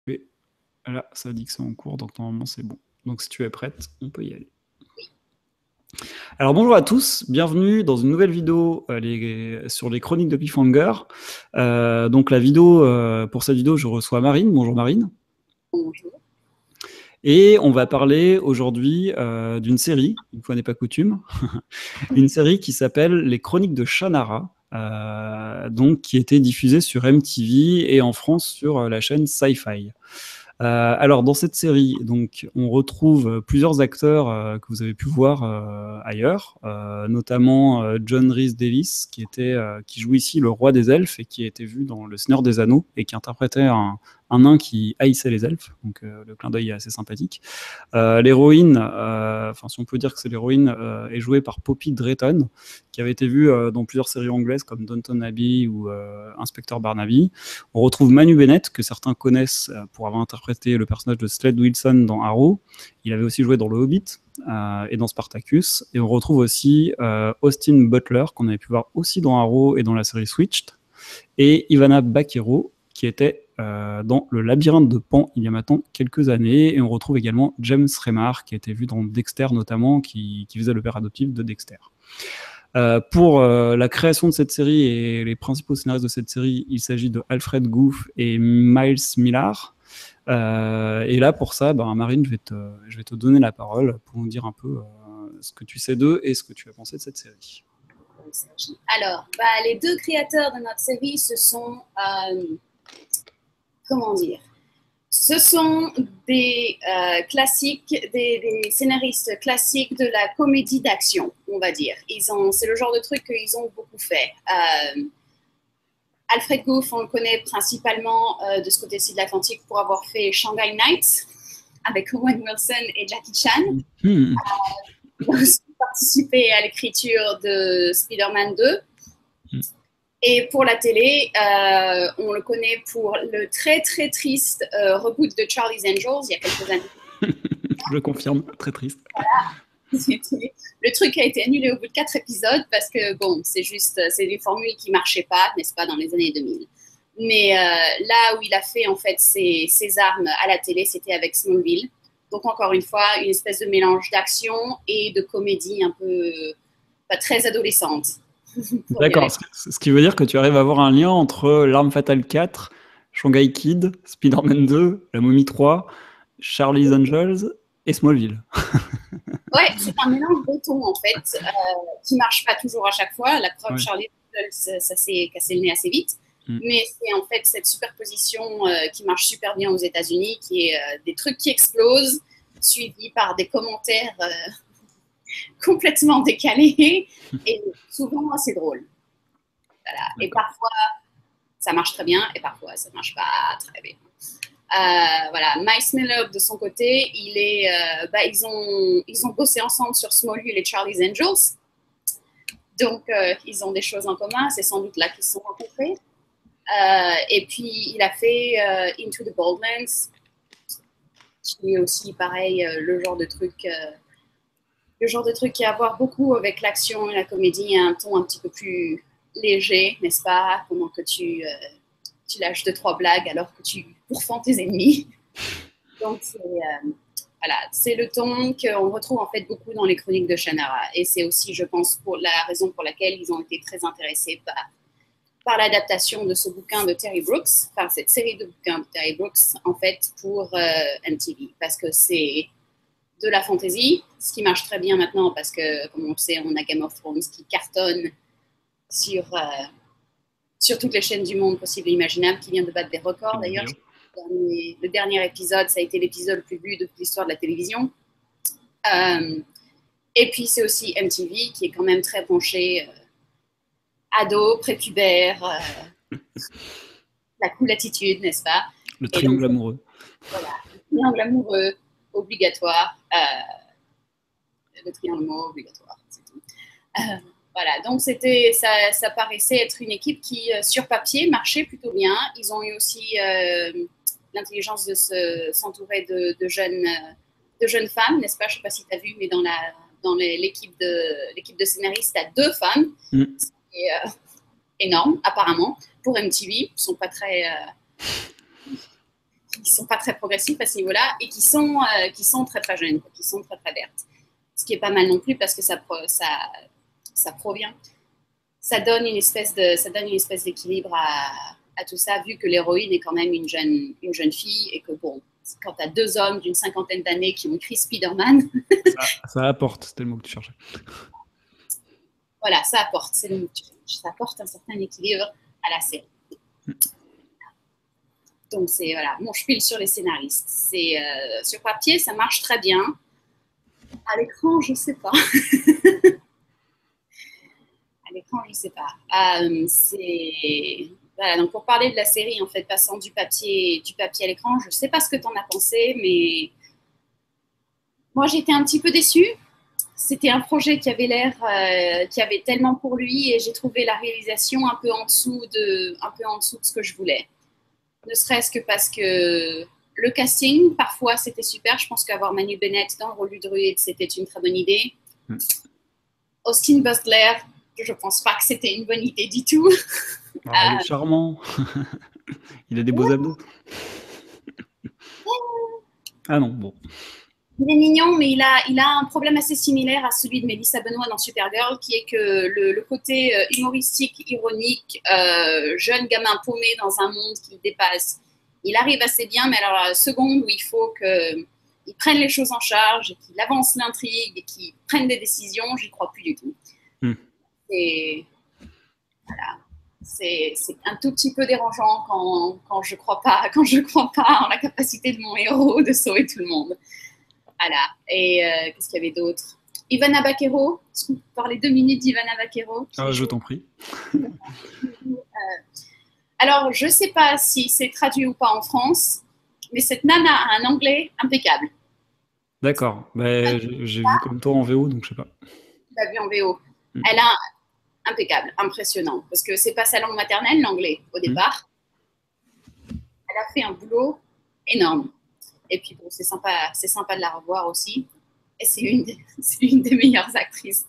Et là, ça dit que c'est en cours, donc normalement c'est bon. Donc si tu es prête, on peut y aller. Alors bonjour à tous, bienvenue dans une nouvelle vidéo sur les chroniques de Cliffhanger. Donc pour cette vidéo, je reçois Marine. Bonjour Marine. Bonjour. Et on va parler aujourd'hui d'une série, une fois n'est pas coutume, une série qui s'appelle Les Chroniques de Shannara, donc qui était diffusée sur MTV et en France sur la chaîne Sci-Fi. Alors dans cette série, donc on retrouve plusieurs acteurs que vous avez pu voir ailleurs, notamment John Rhys Davies qui joue ici le roi des elfes et qui a été vu dans Le Seigneur des Anneaux et qui interprétait un nain qui haïssait les elfes, donc le clin d'œil est assez sympathique. L'héroïne, enfin si on peut dire que c'est l'héroïne, est jouée par Poppy Drayton, qui avait été vue dans plusieurs séries anglaises comme Downton Abbey ou Inspecteur Barnaby. On retrouve Manu Bennett, que certains connaissent pour avoir interprété le personnage de Slade Wilson dans Arrow. Il avait aussi joué dans Le Hobbit et dans Spartacus. Et on retrouve aussi Austin Butler, qu'on avait pu voir aussi dans Arrow et dans la série Switched. Et Ivana Baquero, qui était dans Le Labyrinthe de Pan il y a maintenant quelques années. Et on retrouve également James Remar, qui a été vu dans Dexter notamment, qui faisait le père adoptif de Dexter. Pour la création de cette série et les principaux scénaristes de cette série, il s'agit de Alfred Gough et Miles Millar. Et là, pour ça, Marine, je vais te donner la parole pour nous dire un peu ce que tu sais d'eux et ce que tu as pensé de cette série. Alors, les deux créateurs de notre série, ce sont, comment dire, ce sont des classiques, des scénaristes classiques de la comédie d'action, on va dire. C'est le genre de truc qu'ils ont beaucoup fait. Alfred Gough, on le connaît principalement de ce côté-ci de l'Atlantique pour avoir fait Shanghai Nights avec Owen Wilson et Jackie Chan. Il a aussi participé à l'écriture de Spider-Man 2. Et pour la télé, on le connaît pour le très très triste reboot de Charlie's Angels il y a quelques années. Je confirme, très triste. Voilà. Le truc a été annulé au bout de 4 épisodes parce que bon, c'est des formules qui marchaient pas, n'est-ce pas, dans les années 2000. Mais là où il a fait en fait ses armes à la télé, c'était avec Smallville. Donc encore une fois, une espèce de mélange d'action et de comédie un peu très adolescente. D'accord, ce qui veut dire que tu arrives à avoir un lien entre L'Arme Fatale 4, Shanghai Kid, Spider-Man 2, La Momie 3, Charlie's Angels et Smallville. Ouais, c'est un mélange de tout en fait, qui marche pas toujours à chaque fois. La preuve, Charlie's Angels, ça s'est cassé le nez assez vite. Mais c'est en fait cette superposition qui marche super bien aux États-Unis, qui est des trucs qui explosent, suivis par des commentaires complètement décalés et souvent assez drôles. Voilà. Et parfois, ça marche très bien et parfois, ça marche pas très bien. Voilà, Miles Miller de son côté, ils ont bossé ensemble sur Smallville et Charlie's Angels, donc ils ont des choses en commun. C'est sans doute là qu'ils se sont rencontrés. Et puis il a fait Into the Badlands, qui est aussi pareil le genre de truc qui a à voir beaucoup avec l'action et la comédie, un ton un petit peu plus léger, n'est-ce pas? Comment que tu lâches 2-3 blagues alors que tu pourfends tes ennemis. Donc voilà, c'est le ton qu'on retrouve en fait beaucoup dans les chroniques de Shannara. Et c'est aussi, je pense, pour la raison pour laquelle ils ont été très intéressés par l'adaptation de ce bouquin de Terry Brooks, enfin cette série de bouquins de Terry Brooks, en fait, pour MTV. Parce que c'est de la fantasy, ce qui marche très bien maintenant parce que, comme on le sait, on a Game of Thrones qui cartonne sur toutes les chaînes du monde possible et imaginable, qui vient de battre des records. D'ailleurs, le dernier épisode, ça a été l'épisode le plus vu de l'histoire de la télévision. Et puis, c'est aussi MTV, qui est quand même très penché ado, prépubère, la cool attitude, n'est-ce pas? Le triangle amoureux. Voilà, le triangle amoureux obligatoire. Le triangle amoureux obligatoire, c'est tout. Voilà, donc ça paraissait être une équipe qui, sur papier, marchait plutôt bien. Ils ont eu aussi l'intelligence de s'entourer de jeunes femmes, n'est-ce pas? Je ne sais pas si tu as vu, mais dans l'équipe de scénaristes, tu as 2 femmes. C'est énorme, apparemment. Pour MTV, ils ne sont pas très sont pas très progressifs à ce niveau-là et qui sont très très jeunes, qui sont très très vertes. Ce qui est pas mal non plus parce que ça provient, ça donne une espèce d'équilibre à tout ça, vu que l'héroïne est quand même une jeune fille et que bon, quand tu as deux hommes d'une 50aine d'années qui ont écrit Spider-Man, ça apporte, c'était le mot que tu cherchais. Voilà, ça apporte, c'est le mot que tu cherches. Ça apporte un certain équilibre à la série. Donc c'est voilà, mon spiel sur les scénaristes. C'est sur papier, ça marche très bien. À l'écran, je sais pas. À l'écran, je sais pas. Voilà, donc pour parler de la série, en fait, passant du papier à l'écran, je sais pas ce que tu en as pensé, mais moi j'étais un petit peu déçue. C'était un projet qui avait l'air, qui avait tellement pour lui, et j'ai trouvé la réalisation un peu en dessous de ce que je voulais. Ne serait-ce que parce que le casting, parfois, c'était super. Je pense qu'avoir Manu Bennett dans le rôle du druide, c'était une très bonne idée. Austin Butler, je pense pas que c'était une bonne idée du tout. Il est charmant. Il a des beaux abdos. Ah non, bon. Il est mignon, mais il a un problème assez similaire à celui de Mélissa Benoît dans Supergirl, qui est que le côté humoristique, ironique, jeune gamin paumé dans un monde qui le dépasse, il arrive assez bien, mais alors à la seconde où il faut qu'il prenne les choses en charge, et qu'il avance l'intrigue, et qu'il prenne des décisions, j'y crois plus du tout. Et voilà. C'est un tout petit peu dérangeant quand je crois pas en la capacité de mon héros de sauver tout le monde. Voilà. Et qu'est-ce qu'il y avait d'autre? Ivana Baquero. Est-ce qu'on peut parler 2 minutes d'Ivana Baquero? Je t'en prie. Alors, je ne sais pas si c'est traduit ou pas en France, mais cette nana a un anglais impeccable. D'accord. J'ai vu comme toi en VO, donc je sais pas. Tu l'as vu en VO. Elle a impeccable, impressionnant, parce que c'est pas sa langue maternelle, l'anglais, au départ. Elle a fait un boulot énorme. Et puis, bon, c'est sympa de la revoir aussi. Et c'est une des meilleures actrices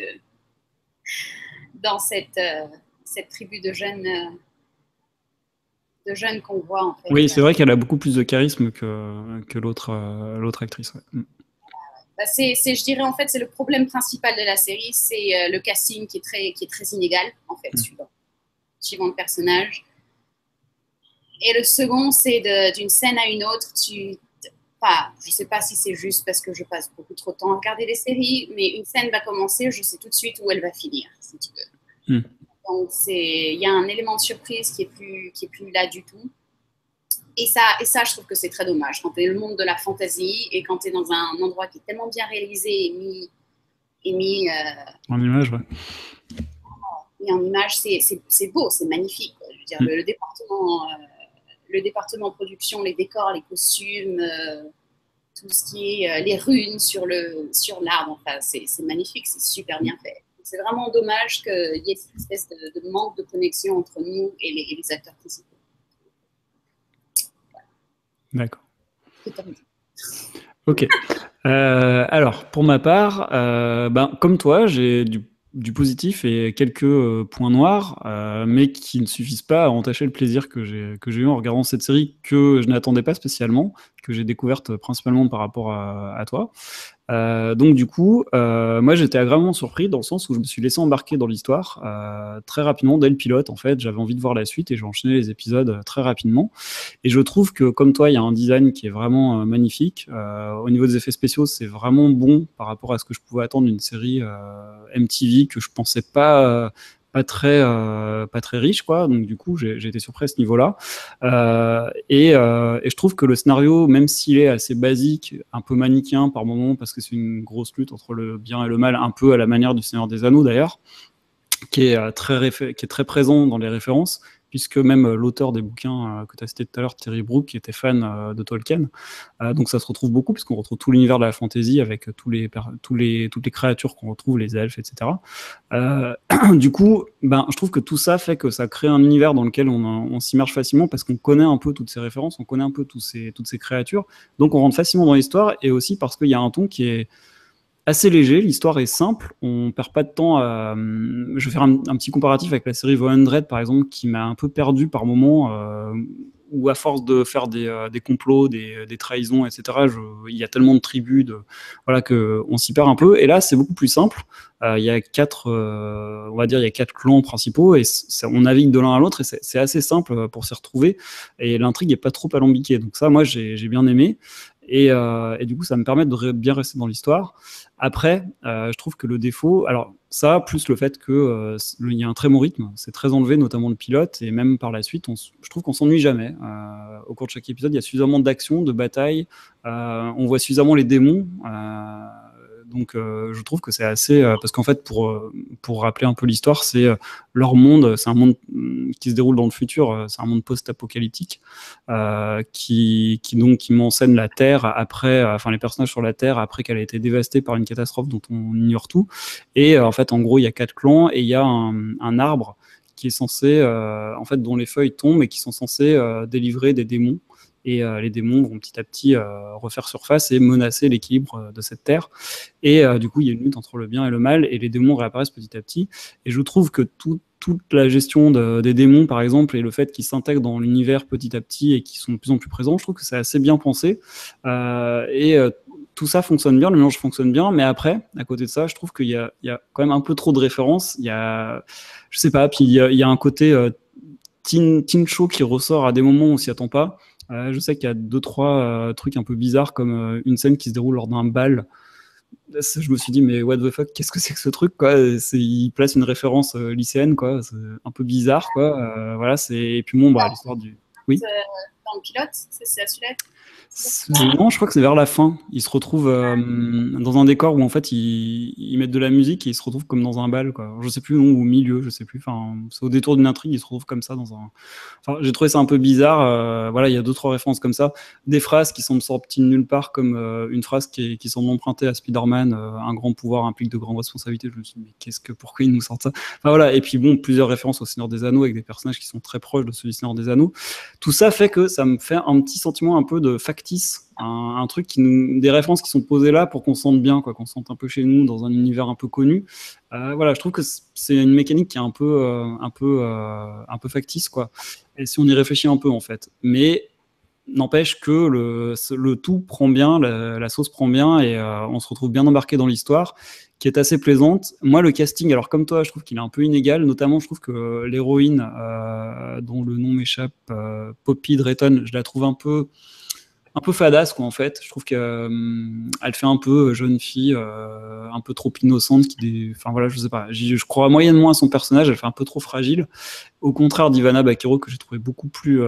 dans cette tribu de jeunes qu'on voit, en fait. Oui, c'est vrai qu'elle a beaucoup plus de charisme que l'autre actrice. Ouais. Je dirais, en fait, c'est le problème principal de la série, c'est le casting qui est très inégal, en fait, suivant le personnage. Et le second, c'est d'une scène à une autre, je ne sais pas si c'est juste parce que je passe beaucoup trop de temps à regarder les séries, mais une scène va commencer, je sais tout de suite où elle va finir, si tu veux. Donc, il y a un élément de surprise qui est plus là du tout. Et ça, je trouve que c'est très dommage. Quand tu es dans le monde de la fantasy et quand tu es dans un endroit qui est tellement bien réalisé et mis en image, ouais. Et en image, c'est beau, c'est magnifique. Quoi. Je veux dire, le département production, les décors, les costumes, tout ce qui est les runes sur l'arbre, enfin, c'est magnifique, c'est super bien fait. C'est vraiment dommage qu'il y ait cette espèce de manque de connexion entre nous et les acteurs principaux. Voilà. D'accord. Ok. Alors, pour ma part, comme toi, j'ai du positif et quelques points noirs, mais qui ne suffisent pas à entacher le plaisir que j'ai eu en regardant cette série que je n'attendais pas spécialement, que j'ai découverte principalement par rapport à toi. Donc du coup, moi j'étais agréablement surpris dans le sens où je me suis laissé embarquer dans l'histoire très rapidement dès le pilote. En fait, j'avais envie de voir la suite et j'ai enchaîné les épisodes très rapidement. Et je trouve que comme toi, il y a un design qui est vraiment magnifique. Au niveau des effets spéciaux, c'est vraiment bon par rapport à ce que je pouvais attendre d'une série MTV que je pensais pas très riche, quoi. Donc du coup, j'ai été surpris à ce niveau-là. Et je trouve que le scénario, même s'il est assez basique, un peu manichéen par moments, parce que c'est une grosse lutte entre le bien et le mal, un peu à la manière du Seigneur des Anneaux d'ailleurs, qui est très présent dans les références, puisque même l'auteur des bouquins que tu as cité tout à l'heure, Terry Brooks, qui était fan de Tolkien. Donc ça se retrouve beaucoup, puisqu'on retrouve tout l'univers de la fantasy avec toutes les créatures qu'on retrouve, les elfes, etc. Du coup, je trouve que tout ça fait que ça crée un univers dans lequel on s'immerge facilement, parce qu'on connaît un peu toutes ces références, on connaît un peu toutes ces créatures, donc on rentre facilement dans l'histoire, et aussi parce qu'il y a un ton qui est assez léger, l'histoire est simple, on perd pas de temps à... Je vais faire un petit comparatif avec la série The 100, par exemple, qui m'a un peu perdu par moments, où à force de faire des complots, des trahisons, etc., il y a tellement de tribus, voilà, qu'on s'y perd un peu. Et là, c'est beaucoup plus simple. Il y a on va dire, il y a 4 clans principaux et on navigue de l'un à l'autre et c'est assez simple pour s'y retrouver. Et l'intrigue n'est pas trop alambiquée. Donc ça, moi, j'ai bien aimé. Et du coup, ça me permet de bien rester dans l'histoire. Après, je trouve que le défaut, alors ça, plus le fait qu'il y a un très bon rythme, c'est très enlevé, notamment le pilote, et même par la suite, je trouve qu'on s'ennuie jamais. Au cours de chaque épisode, il y a suffisamment d'action, de bataille, on voit suffisamment les démons. Donc je trouve que c'est assez... parce qu'en fait, pour rappeler un peu l'histoire, c'est leur monde, c'est un monde qui se déroule dans le futur, c'est un monde post-apocalyptique qui m'enseigne la Terre après, enfin les personnages sur la Terre après qu'elle a été dévastée par une catastrophe dont on ignore tout. Et en fait, en gros, il y a 4 clans et il y a un arbre qui est censé, en fait, dont les feuilles tombent et qui sont censés délivrer des démons. Et les démons vont petit à petit refaire surface et menacer l'équilibre de cette terre. Et du coup, il y a une lutte entre le bien et le mal, et les démons réapparaissent petit à petit. Et je trouve que toute la gestion des démons, par exemple, et le fait qu'ils s'intègrent dans l'univers petit à petit et qu'ils sont de plus en plus présents, je trouve que c'est assez bien pensé. Tout ça fonctionne bien, le mélange fonctionne bien, mais après, à côté de ça, je trouve qu'il y a quand même un peu trop de références. Il y a, je sais pas, puis il y a un côté teen show qui ressort à des moments où on s'y attend pas. Je sais qu'il y a 2-3 trucs un peu bizarres, comme une scène qui se déroule lors d'un bal. Je me suis dit, mais what the fuck, qu'est-ce que c'est que ce truc, quoi? Il place une référence lycéenne, quoi. C'est un peu bizarre, quoi. Voilà, et puis bon, bah, l'histoire du... Oui. Dans le pilote, c'est à celui-là. Non, je crois que c'est vers la fin. Ils se retrouvent dans un décor où en fait ils mettent de la musique et ils se retrouvent comme dans un bal, quoi. Je sais plus, non, ou au milieu, je sais plus. Enfin, c'est au détour d'une intrigue, ils se retrouvent comme ça dans un. Enfin, j'ai trouvé ça un peu bizarre. Voilà, il y a 2-3 références comme ça, des phrases qui semblent sorties de nulle part, comme une phrase qui semble empruntée à Spider-Man. Un grand pouvoir implique de grandes responsabilités. Je me suis dit, mais pourquoi ils nous sortent ça? Enfin voilà. Et puis bon, plusieurs références au Seigneur des Anneaux avec des personnages qui sont très proches de celui du Seigneur des Anneaux. Tout ça fait que ça me fait un petit sentiment un peu de factice, un truc des références qui sont posées là pour qu'on se sente bien, quoi, qu'on se sente un peu chez nous dans un univers un peu connu. Voilà, je trouve que c'est une mécanique qui est un peu factice, quoi. Et si on y réfléchit un peu, en fait. Mais n'empêche que le tout prend bien, la sauce prend bien et on se retrouve bien embarqué dans l'histoire qui est assez plaisante. Moi, le casting, alors comme toi, je trouve qu'il est un peu inégal. Notamment, je trouve que l'héroïne, dont le nom m'échappe, Poppy Drayton, je la trouve un peu fadasse, quoi, en fait. Je trouve qu'elle fait un peu jeune fille, un peu trop innocente, enfin voilà, je sais pas. Je crois moyennement à son personnage, elle fait un peu trop fragile. Au contraire d'Ivana Bakiro, que j'ai trouvé beaucoup plus,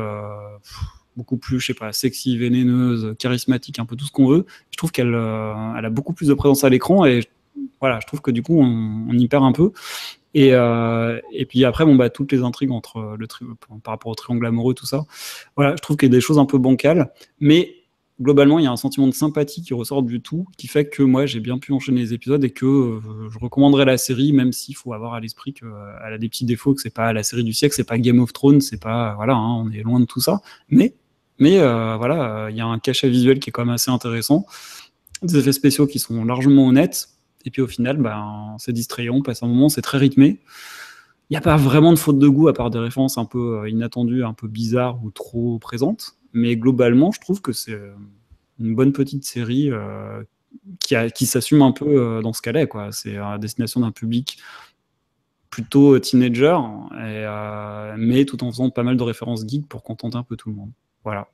je sais pas, sexy, vénéneuse, charismatique, un peu tout ce qu'on veut. Je trouve qu'elle elle a beaucoup plus de présence à l'écran et voilà, je trouve que du coup, on y perd un peu. Et puis après, bon, bah, toutes les intrigues entre par rapport au triangle amoureux, tout ça, voilà, je trouve qu'il y a des choses un peu bancales, mais globalement, il y a un sentiment de sympathie qui ressort du tout, qui fait que moi, j'ai bien pu enchaîner les épisodes et que je recommanderais la série, même s'il faut avoir à l'esprit qu'elle a des petits défauts, que c'est pas la série du siècle, c'est pas Game of Thrones, c'est pas, voilà, hein, on est loin de tout ça, mais voilà, il y a un cachet visuel qui est quand même assez intéressant, des effets spéciaux qui sont largement honnêtes. Et puis au final, ben, c'est distrayant, on passe un moment, c'est très rythmé. Il n'y a pas vraiment de faute de goût à part des références un peu inattendues, un peu bizarres ou trop présentes. Mais globalement, je trouve que c'est une bonne petite série qui s'assume un peu dans ce qu'elle est, quoi. C'est à destination d'un public plutôt teenager, mais tout en faisant pas mal de références geeks pour contenter un peu tout le monde. Voilà.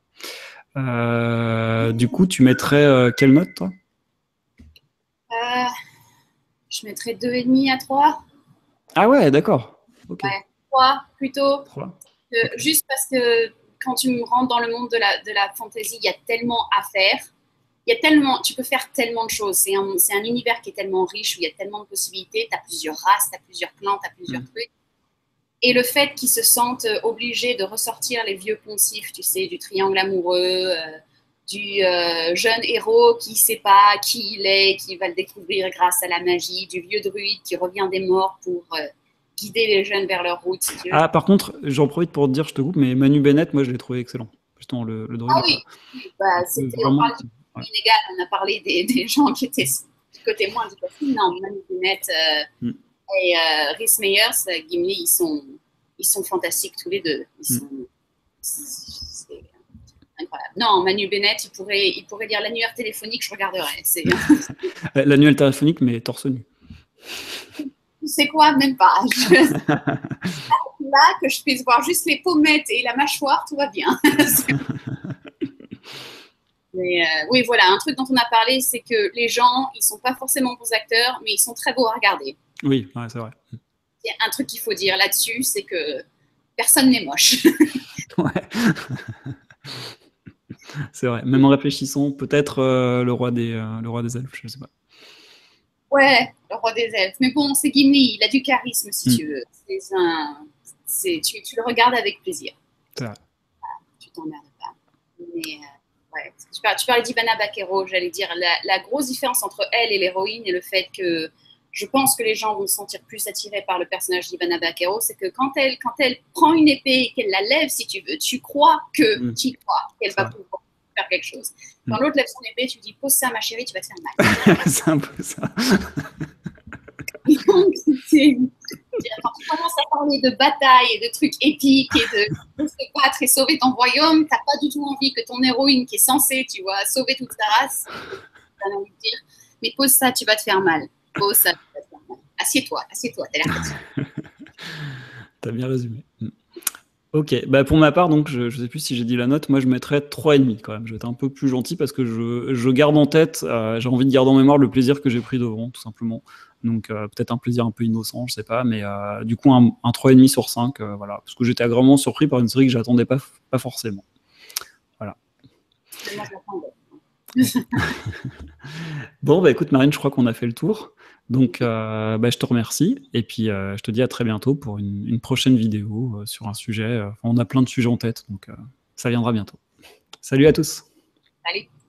Du coup, tu mettrais quelle note, toi? Je mettrais 2,5 à 3. Ah ouais, d'accord. Ok. Ouais, 3 plutôt. 3. Juste parce que quand tu me rentres dans le monde de la fantasy, il y a tellement à faire. Tu peux faire tellement de choses. C'est un univers qui est tellement riche où il y a tellement de possibilités. Tu as plusieurs races, tu as plusieurs clans, tu as plusieurs trucs. Et le fait qu'ils se sentent obligés de ressortir les vieux poncifs, tu sais, du triangle amoureux, du jeune héros qui ne sait pas qui il est, qui va le découvrir grâce à la magie, du vieux druide qui revient des morts pour guider les jeunes vers leur route. Si tu veux. Ah, par contre, j'en profite pour te dire, je te coupe, mais Manu Bennett, moi, je l'ai trouvé excellent. Justement, le druide. Ah oui, bah, vraiment, on parle du inégal, on a parlé des gens qui étaient du côté moins du côté. Non, Manu Bennett et Rhys Meyers, Gimli, ils sont fantastiques tous les deux. incroyable. Non, Manu Bennett, il pourrait dire l'annuaire téléphonique, je regarderais. L'annuaire téléphonique, mais torse nu. Tu sais quoi, même pas. Là, que je puisse voir juste les pommettes et la mâchoire, tout va bien. Mais oui, voilà, un truc dont on a parlé, c'est que les gens, ils sont pas forcément bons acteurs, mais ils sont très beaux à regarder. Oui, ouais, c'est vrai. Il y a un truc qu'il faut dire là-dessus, c'est que personne n'est moche. Ouais. C'est vrai. Même en réfléchissant, peut-être le roi des elfes, je sais pas. Ouais, le roi des elfes. Mais bon, c'est Gimli, il a du charisme, si tu veux. Tu le regardes avec plaisir. C'est vrai. Tu t'emmerdes pas. Mais ouais, tu parlais d'Ivana Baquero, j'allais dire, la grosse différence entre elle et l'héroïne et le fait que je pense que les gens vont se sentir plus attirés par le personnage d'Ivana Baquero, c'est que quand elle prend une épée et qu'elle la lève, si tu veux, tu crois qu'elle va pouvoir faire quelque chose. Quand l'autre lève son épée, tu dis pose ça, ma chérie, tu vas te faire mal. C'est un peu ça. Donc, quand tu commences à parler de bataille et de trucs épiques et de se battre et sauver ton royaume, t'as pas du tout envie que ton héroïne qui est censée, tu vois, sauver toute ta race, t'as envie de dire, mais pose ça, tu vas te faire mal. Pose ça, tu vas te faire mal. Assieds-toi, t'as l'air fatigué. T'as bien résumé. Ok, bah pour ma part, donc je sais plus si j'ai dit la note, moi je mettrais 3,5 quand même. Je vais être un peu plus gentil parce que je garde en tête, j'ai envie de garder en mémoire le plaisir que j'ai pris devant, tout simplement. Donc peut-être un plaisir un peu innocent, je sais pas, mais du coup un 3,5 sur 5, voilà. Parce que j'étais agréablement surpris par une série que j'attendais pas forcément. Voilà. Bon, bah écoute Marine, je crois qu'on a fait le tour. Donc je te remercie et puis je te dis à très bientôt pour une prochaine vidéo sur un sujet. On a plein de sujets en tête, donc ça viendra bientôt. Salut à tous. Salut.